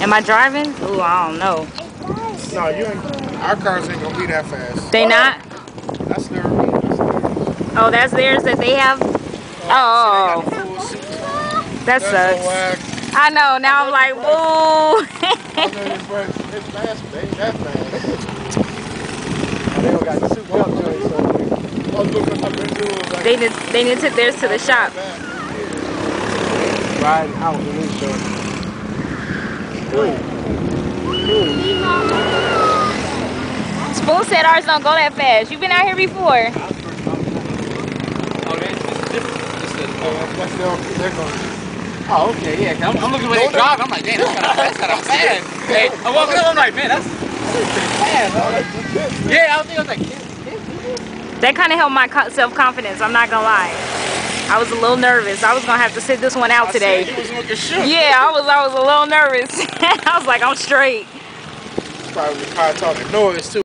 Am I driving? Ooh, I don't know. No, you ain't. Our cars ain't gonna be that fast. They not? That's their. Oh, that's theirs that they have? Oh. That sucks. I know, now I'm like, boo. It's fast, but they ain't that fast. They don't got the super up joint, so they need to take theirs to the shop. Riding out in this joint. Spoon said ours don't go that fast. You been out here before? Oh, okay, yeah. I'm looking where they drive. I'm like, damn, that's kind of fast. Hey, I'm walking up. I'm like, man, that's fast. Yeah, I was like, that kind of helped my self-confidence. I'm not gonna lie. I was a little nervous. I was gonna have to sit this one out today. Yeah, I was a little nervous. I was like, I'm straight. Probably talking noise too.